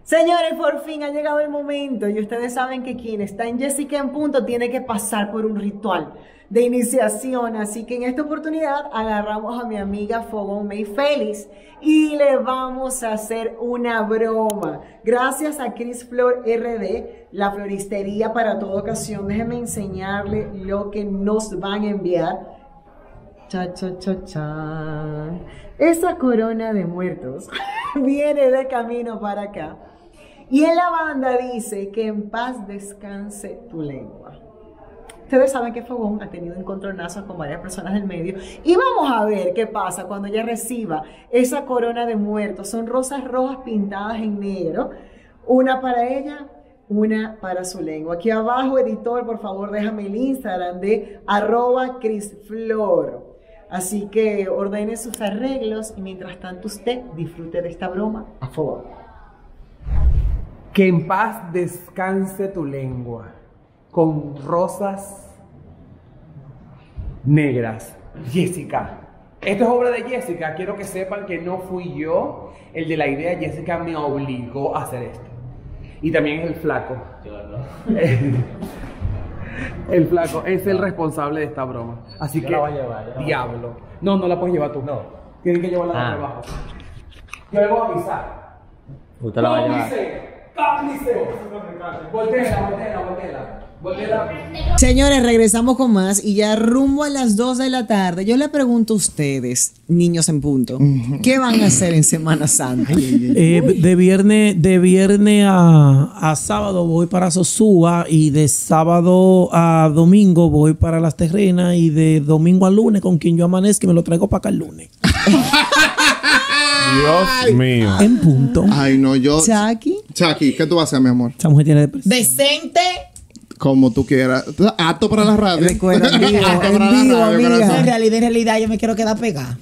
Señores, por fin ha llegado el momento y ustedes saben que quien está en Jessica en Punto tiene que pasar por un ritual de iniciación, así que en esta oportunidad agarramos a mi amiga Fogón May Félix y le vamos a hacer una broma. Gracias a Cris Flor RD, la floristería para toda ocasión. Déjenme enseñarle lo que nos van a enviar. Cha, cha, cha, cha. Esa corona de muertos viene de camino para acá. Y en la banda dice que en paz descanse tu lengua. Ustedes saben que Fogón ha tenido encontronazos con varias personas del medio. Y vamos a ver qué pasa cuando ella reciba esa corona de muertos. Son rosas rojas pintadas en negro. Una para ella, una para su lengua. Aquí abajo, editor, por favor, déjame el Instagram de @CrisFlor. Así que ordene sus arreglos y mientras tanto usted disfrute de esta broma a Fogón. Que en paz descanse tu lengua, con rosas negras. Jessica. Esto es obra de Jessica. Quiero que sepan que no fui yo el de la idea. Jessica me obligó a hacer esto. Y también es el flaco. El flaco es el responsable de esta broma. Así que, la voy a llevar, diablo. No, no la puedes llevar tú. No. Tienen que llevarla de abajo. Yo le voy a avisar. Usted la va a llevar. ¡Cómplice! Voltela. Señores, regresamos con más y ya rumbo a las 2 de la tarde. Yo le pregunto a ustedes, niños en punto, ¿qué van a hacer en Semana Santa? De viernes a sábado voy para Sosúa y de sábado a domingo voy para Las Terrenas y de domingo a lunes con quien yo amanezca y me lo traigo para acá el lunes. Dios mío. En punto. Ay, no, yo... Chucky, ¿qué tú vas a hacer, mi amor? Esa mujer tiene depresión. Decente. Como tú quieras. Apto para la radio. recuerda, Apto para la radio, amiga. corazón. En realidad, yo me quiero quedar pegada.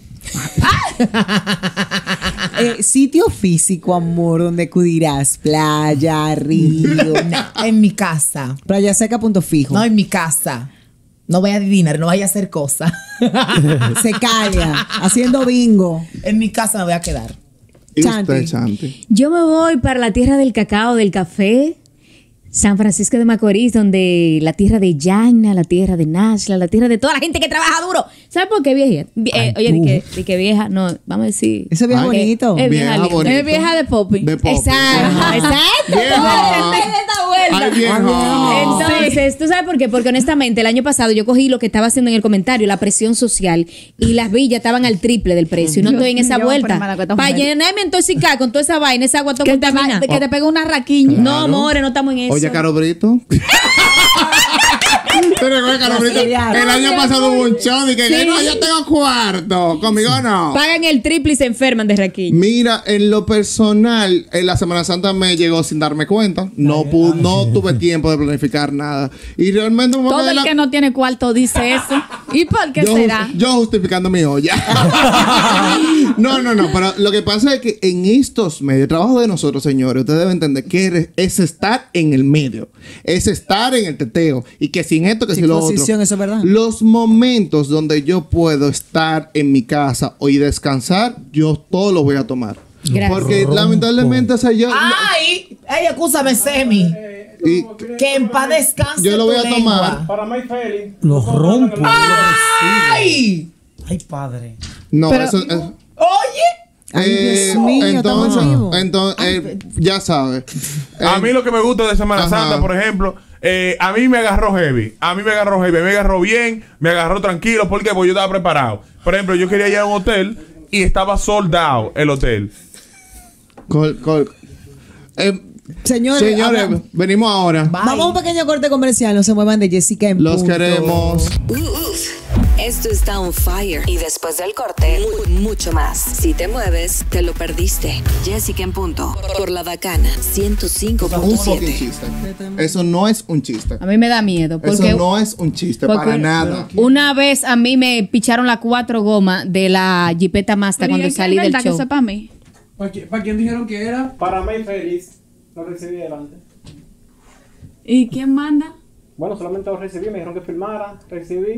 Sitio físico, amor, donde acudirás, playa, río. No, en mi casa. Playa Seca, punto fijo. No, en mi casa. No voy a adivinar, no vaya a hacer cosas. Secalia, haciendo bingo. En mi casa me voy a quedar. ¿Y Chanti. usted, Chanti? Yo me voy para la tierra del cacao, del café, San Francisco de Macorís, donde la tierra de Yaina, la tierra de Nashla, la tierra de toda la gente que trabaja duro. ¿Sabes por qué vieja? Oye, di que vieja, no, vamos a decir. Eso es bien bonito. Es vieja, Vieja bonito. es vieja de popping. De popping. Exacto. Vieja. Ay, vieja. Entonces, ¿tú sabes por qué? Porque honestamente el año pasado yo cogí lo que estaba haciendo en el comentario, la presión social, y las villas estaban al triple del precio. Y no estoy en esa vuelta. Para llenarme intoxicar con toda esa vaina, esa agua todo contaminada. Que te pega una raquiña. No, more, no estamos en eso. Oye, Caro Brito. ¿Te recuerdas, Caro Brito? El año pasado hubo un show y que no, yo tengo cuarto. Conmigo no. Pagan el triple y se enferman de raquiña. Mira, en lo personal, en la Semana Santa me llegó sin darme cuenta. No tuve tiempo de planificar nada. Y realmente me Todo el que no tiene cuarto dice eso. ¿Y por qué será? Yo justificando mi olla. No, pero lo que pasa es que en estos medios, el trabajo de nosotros, señores, ustedes deben entender que es estar en el medio, es estar en el teteo, y que sin esto, que sin lo otro. Eso es verdad. Los momentos donde yo puedo estar en mi casa y descansar, yo todo lo voy a tomar. Gracias. Porque lamentablemente, o sea, yo... Ay, escúchame, Semi. y Que en paz descanse yo lo voy a tu tomar. lengua. Para May Félix. Los rompo. ¡Ay! Ay, padre. No, Pero- eso... Oye. Ay, Dios mío, estamos en vivo. entonces ya sabes. A mí lo que me gusta de Semana Ajá. Santa, por ejemplo, a mí me agarró heavy. Me agarró bien, me agarró tranquilo, porque yo estaba preparado. Por ejemplo, yo quería ir a un hotel y estaba sold out el hotel. Señores, venimos ahora. vamos a un pequeño corte comercial. No se muevan de Jessica en Los punto. queremos. Esto está on fire. Y después del corte, mucho más. Si te mueves, te lo perdiste. Jessica en punto. Por la Bacana Un fucking 105.7. chiste. Eso no es un chiste. A mí me da miedo. Porque Eso no es un chiste porque para nada. una vez a mí me picharon las 4 gomas de la Jeepeta Mazda cuando salí del show. Que eso para mí. ¿Para quién dijeron que era? Para May Félix. Lo recibí delante. ¿Y quién manda? Bueno, solamente lo recibí. Me dijeron que filmara. Recibí.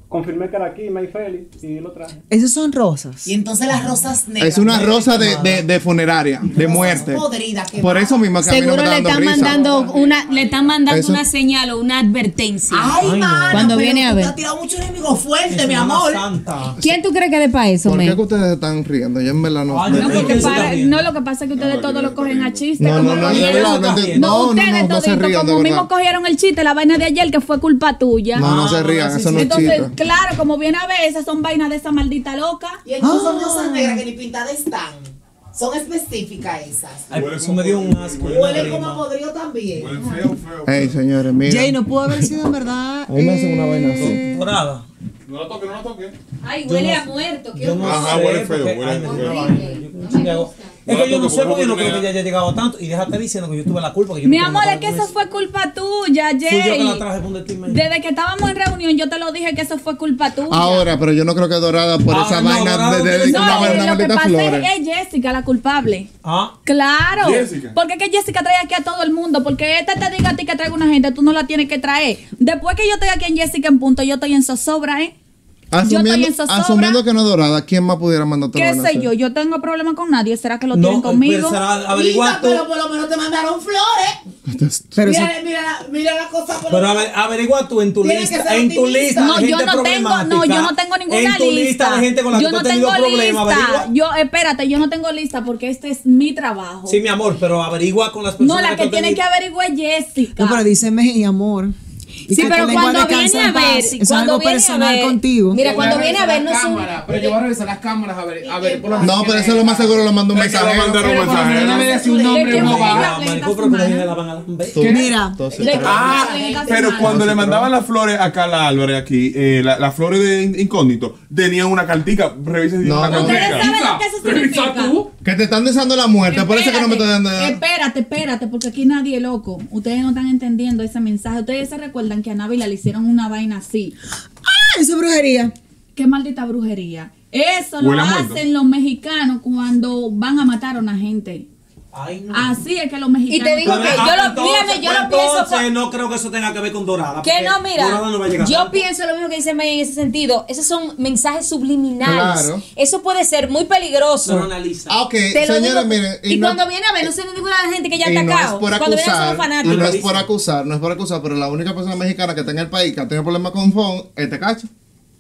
confirmé que era aquí, May Félix, y lo traje. Esas son rosas. Y entonces las rosas negras. Es una rosa de funeraria, de Rosas muerte. podridas que Por van. eso mismo que a mí no Seguro me le está están dando risa. mandando Eso- una señal o una advertencia. Ay, mano, Cuando pero viene a tú ver. te has tirado mucho enemigo fuerte, mi amor. ¿Quién tú crees que de para eso, ¿Por qué men? que ustedes están riendo? Yo en verdad no. Ay, no- No, ¿de porque qué se está riendo? no, lo que pasa es que ustedes todos lo cogen a chiste. No, como no, no, cogieron- de verdad, no entiendo. No, No, ustedes no se toditos, rían, de como mismo verdad. cogieron el chiste, la vaina de ayer que fue culpa tuya. No se rían, eso no es Entonces, chiste. claro, como viene a ver, esas son vainas de esa maldita loca. Y entonces son rosas negras que ni pintadas están. Son específicas esas. Ay, eso me dio un asco. Huele como a podrido también. Ey, señores, mira. Jay, no pudo haber sido en verdad. A mí me hacen una vaina así. Dorada. No la toques, no la toques. Ay, Yo huele no- a muerto. Yo no Ajá, sé, huele feo, porque- huele ay, me feo. dio una vaina. Yo creo que hago- Es que yo no sé porque yo no creo que ella haya llegado tanto. Y déjate diciendo que yo tuve la culpa. Que yo Mi no amor, tengo es que nada eso fue culpa tuya, Fui yo que la Jay. traje por un destino. Desde que estábamos en reunión, yo te lo dije que eso fue culpa tuya. Ahora, pero yo no creo que Dorada por Ahora esa no, vaina Dorada de no una tiene- No, vaina lo que maldita pasa flores. es Jessica la culpable. Ah, Claro. Jessica. Porque es que Jessica trae aquí a todo el mundo. Porque esta te diga a ti que traiga una gente, tú no la tienes que traer. Después que yo estoy aquí en Jessica en punto, yo estoy en zozobra, ¿eh? Yo estoy en zozobra. Asumiendo que no es Dorada, ¿quién más pudiera mandar ¿Qué sé yo? Yo tengo problema con nadie. ¿Será que lo tienen no, conmigo? pero será averiguar tú. Pero por lo menos te mandaron flores. Pero Mira, mira la cosa. por Pero lo menos. averigua tú en tu Tiene que lista. ser En tu optimista. lista. No, de yo gente no tengo, no, yo no problemática, tengo ninguna en tu lista de gente con la yo que tú no has tenido tengo problemas. lista. Averigua. Yo, espérate, yo no tengo lista porque este es mi trabajo. Sí, mi amor, pero averigua con las personas. No, la que tú tiene que tenías- averiguar es Jessica. No, pero díseme y amor. Y Sí, que pero tu lengua cuando descanse viene a en paz. ver, Es cuando algo viene a personal ver, contigo. mira, cuando viene a ver, no es un... Pero yo voy a revisar las cámaras a ver por lo No, pero eso es lo más seguro, lo mando un Es que lo mensaje. mandaron un mensaje. No me decía un nombre, ¿De qué no fue va. la Ah, plena maricón, pero que la semana? gente la van a lamber. Mira, Pero cuando le mandaban las flores a Carla Álvarez aquí, las flores de incógnito, tenían una cartica. Revisa si No, una no. ¿Ustedes cartica. saben lo que eso significa? Que te están deseando la muerte, por eso que no me están dando. Espérate, porque aquí nadie es loco. Ustedes no están entendiendo ese mensaje. Ustedes se recuerdan que a Návila le hicieron una vaina así. eso es brujería. Qué maldita brujería. Eso Huele lo a muerto. hacen los mexicanos cuando van a matar a una gente. Ay, no. Así es que los mexicanos. Y te digo que mírame, yo lo pienso. Entonces no creo que eso tenga que ver con Dorada. Que porque no, mira, Dorada no va a llegar yo tanto. pienso lo mismo que dice May en ese sentido. Esos son mensajes subliminales. Claro. Eso puede ser muy peligroso. No analiza. Ah, ok, Te lo señores, digo. miren. Y no- cuando viene a ver, no sé ninguna de la gente que ya y está no es atacado. por Cuando vienen son los acusar, y fanáticos. no es por acusar, no es por acusar, pero la única persona mexicana que está en el país que ha tenido problemas con phone es Tecacho.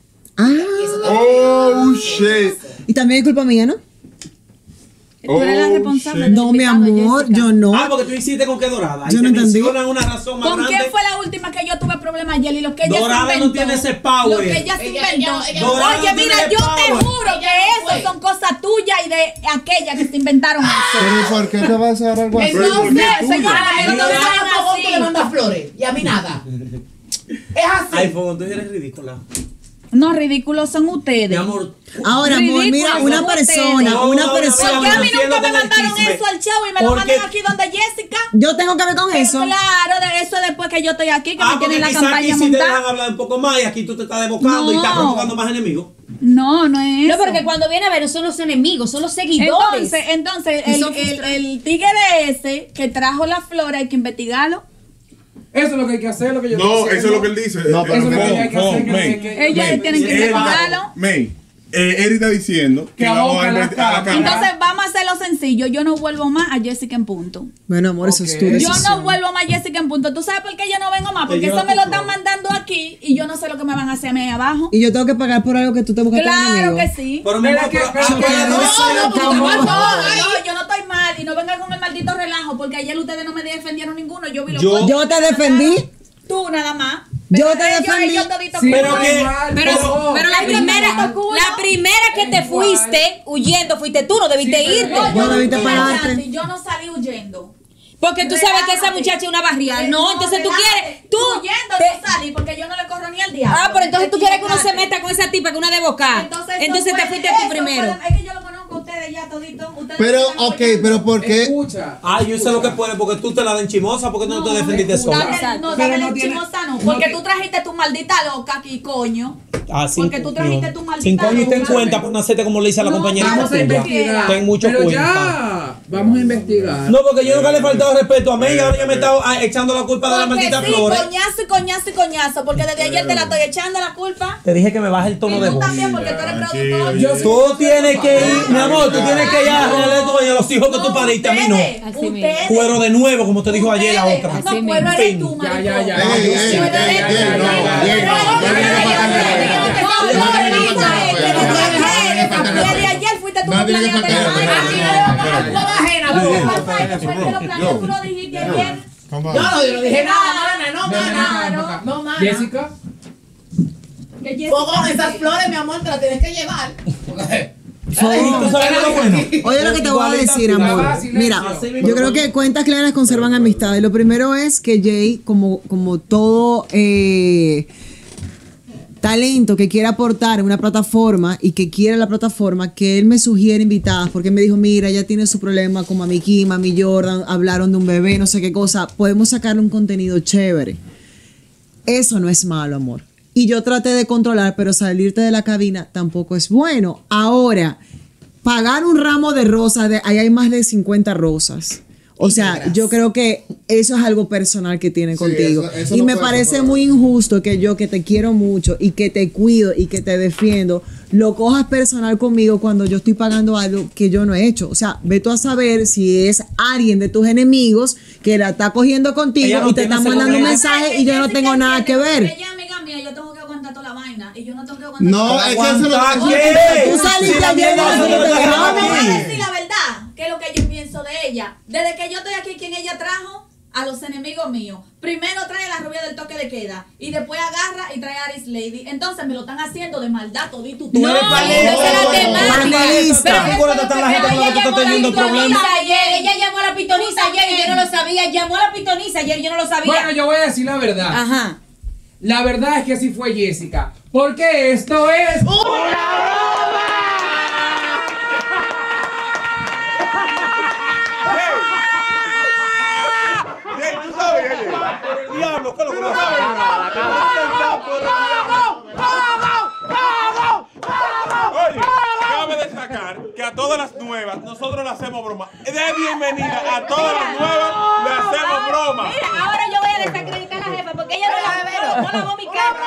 Oh, shit. Y también es culpa mía, ¿no? Tú eres la Oh, responsable. shit. del No, mi invitado, amor, Jessica. yo no. Ah, porque tú hiciste con que Dorada. Yo y no te entendí. mencionan una razón más ¿Con grande. quién fue la última que yo tuve problemas ayer? Y lo que ella Dorada se no inventó. tiene ese power. Lo que ella se inventó. Dorada Oye, no mira, tiene yo power. te juro que eso son cosas tuyas y de aquellas que se inventaron eso. Pero ¿y por qué te vas a hacer algo así? Entonces, señora, A no él te no le vean dan fogón, tú le así. mandas flores. Y a mí nada. Es así. Ay, Fogón, tú eres ridícula. No, ridículos son ustedes. Mi amor. Ahora, amor, mira, Ridículo, una son persona, ustedes. una No, persona. ¿Por qué a mí nunca me Haciéndote el mandaron chisme. eso al show y me lo Porque- mandan aquí donde Jessica? Yo tengo que ver con eso. Claro, de eso después que yo estoy aquí, que me Porque tienen la quizás aquí campaña sí te dejan montada. hablar un poco más y aquí tú te estás desbocando y estás No. provocando más enemigos. No, no es No, eso. porque cuando viene a ver, no son los enemigos, son los seguidores. Entonces, Y son el tigre ese que trajo la flora hay que investigarlo. Eso es lo que hay que hacer, lo que yo No, estoy eso es lo que diciendo. él dice. No, pero Eso es lo que May, hay que hacer. que- May. que- Ellos May, tienen que Erika, investigarlo. May, Eri está diciendo que Que vamos aboca a la investigar a la cámara. cámara. Entonces vamos a hacerlo sencillo. Yo no vuelvo más a Jessica en punto. Bueno, amor, eso es tu Ok. Yo decisión. no vuelvo más a Jessica en punto. ¿Tú sabes por qué yo no vengo más? Porque lleva eso me lo tu están flor. mandando aquí y yo no sé lo que me van a hacer a mí ahí abajo. Y yo tengo que pagar por algo que tú te buscaste Claro enemigo. que sí. Pero mi Pero amor, que- pero- pero ah, que pero- no No, no, porque Vamos. no, yo no estoy mal y no vengan con el maldito relajo porque ayer ustedes no me defendieron ninguno. Yo vi los Yo- cortes. Yo te defendí. Tú nada más. Yo Pero te ellos- defendí. ellos toditos Sí, Pero culos. que- Pero la primera que te fuiste huyendo fuiste tú, no debiste irte. No debiste Mira, pagarte. Santi, yo no salí huyendo. Porque tú sabes que esa muchacha es una barrial. No, entonces tú quieres. Tú. huyendo te- no salí porque yo no le corro ni al diablo. Ah, pero entonces tú quieres que uno se Equivocate. meta con esa tipa, que una de boca. Entonces eso te fue- fuiste tú eso primero. fue- es que yo lo conozco que ustedes ya toditos. Pero, ok, pero ¿por qué? Escucha. Ay, yo sé lo que puede, porque tú te la den chimosa, porque no te defendiste sola. No, Pero dale no tiene- chimosa no. Porque tú trajiste tu maldita loca aquí, coño. Ah, Porque tú trajiste tu maldita Sin coño y ten loca. cuenta para no hacerte como le hice a la No, compañera. Vamos a tuya. investigar. Ten mucho Pero cuenta. ya. Vamos a investigar. No, porque yo nunca le he faltado respeto a mí y ahora ya me está echando la culpa de la Porque maldita sí, flores. coñazo y coñazo y coñazo. Porque desde ayer te la estoy echando la culpa. Te dije que me baje el tono Y de tú voz. también, porque tú eres productor. Yo soy- Tú tienes que ir, mi amor, tú tienes que ir a arreglarle tu a los hijos que tú pariste, a mí no. Así mismo. Cuero de nuevo, como te dijo ayer la Ustedes. otra. No, Así cuero mismo. eres tú, Ya, maricón. ya, ya. Ey, ey, ey, Cuero eres tú. ey, no, No, ey, no, no, no, desde ayer fuiste tú No que tiene que planeaste faltar. la vaina. No ajena, Lo que no. pasa es que fue que lo planeó, tú lo dijiste ayer. Yo no dije nada, mana, no, Ven, mana. No, mana. Jessica. Que Jessica- Fogón, esas flores, mi amor, te las tienes que llevar. ¿Tú sabes qué es lo bueno? Oye, lo que te voy a decir, amor. Mira, yo creo que cuentas claras conservan amistades. Lo primero es que Jay, como todo talento que quiere aportar en una plataforma y que quiere la plataforma, que él me sugiere invitadas, porque él me dijo, mira, ella tiene su problema con Mami Kim, Mami Jordan, hablaron de un bebé, no sé qué cosa, podemos sacarle un contenido chévere. Eso no es malo, amor. Y yo traté de controlar, pero salirte de la cabina tampoco es bueno. Ahora, pagar un ramo de rosas, ahí hay más de 50 rosas. O sea, yo creo que eso es algo personal que tiene contigo. eso Y no me puede parece ser. muy injusto que yo, que te quiero mucho y que te cuido y que te defiendo, lo cojas personal conmigo cuando yo estoy pagando algo que yo no he hecho. O sea, ve tú a saber si es alguien de tus enemigos que la está cogiendo contigo Ella no y te tiene está mandando un seguridad. mensaje y yo no tengo nada que ver. Ella es amiga mía, yo tengo que aguantar toda la vaina. Y yo no tengo que aguantar No, toda la es que vaina. eso es lo que ¿Qué? Tú saliste Si la ayer, mierda no se te lo dejamos dejamos Vamos a aquí. decir la verdad, que es lo que yo pienso de ella. Desde que yo estoy aquí, quien ella trajo a los enemigos míos. Primero trae la rubia del toque de queda y después agarra y trae a Aris Lady. Entonces me lo están haciendo de maldad todito. Tú eres panelista. Pero figúrate está la gente con la que tú estás teniendo problemas. Ella llamó a la pitoniza ayer y yo no lo sabía. Llamó a la pitoniza ayer y yo no lo sabía. Bueno, yo voy a decir la verdad. Ajá. La verdad es que sí fue Jessica. Porque esto es. Diablo, ¿qué es lo que Oye, cabe destacar que a todas las nuevas nosotros le hacemos broma. De bienvenida a todas las nuevas le hacemos broma. Mira, ahora yo voy a desacreditar a la jefa porque ella no lavó mi carro.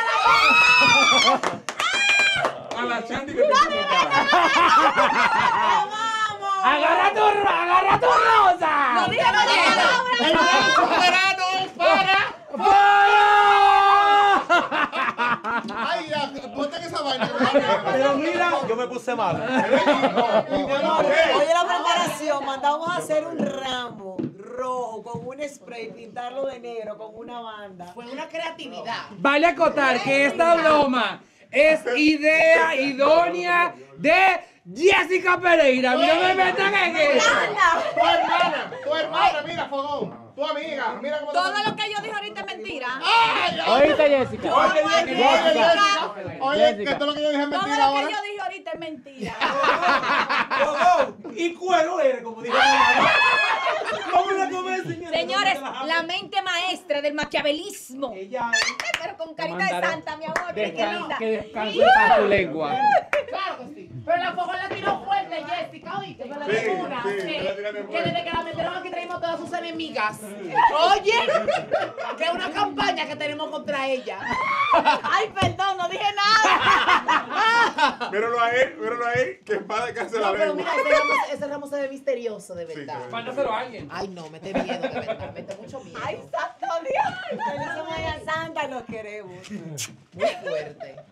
A la Chanti le pinta mi cara. ¡Agarra tu rosa! No digas más nada. ¡El verano es para... Ay, ya, ponte en esa vaina. Pero mira, yo me puse mal. Oye, la preparación, mandamos a hacer un ramo rojo con un spray, pintarlo de negro con una banda. Fue una creatividad. Vale acotar que esta broma es idea idónea de Jessica Pereira. No me metan en eso. Tu hermana, mira, Fogón. Tu amiga, mira cómo Todo lo que yo dije ahorita es mentira. ¿Oíste, Jessica? Oye, que todo lo que yo dije es Todo mentira lo ahora. que yo dije ahorita es mentira. Y cuero eres, como dijo la mamá. ¿Cómo la tomé, señora? Señores, la mente maestra del maquiavelismo. Pero con carita de santa, mi amor. Qué linda. Que descanse para tu lengua. Claro que sí. Pero la Fogón la tiró fuerte, Jessica, ¿oíste? Pero la Sí, tiró una, sí, ¿ok? me la tiré bien Que fuerte. desde que la metieron aquí traímos todas sus enemigas. Oye, que es una campaña que tenemos contra ella. Ay, perdón, no dije nada. Míralo ahí, que en paz descanse la No, pero lengua. mira, ese ramo se ve misterioso, de verdad. Mándaselo a alguien. Ay, no, mete miedo, de verdad, mete mucho miedo. Ay, santo Dios. Feliz Semana Santa, los queremos. Muy fuerte.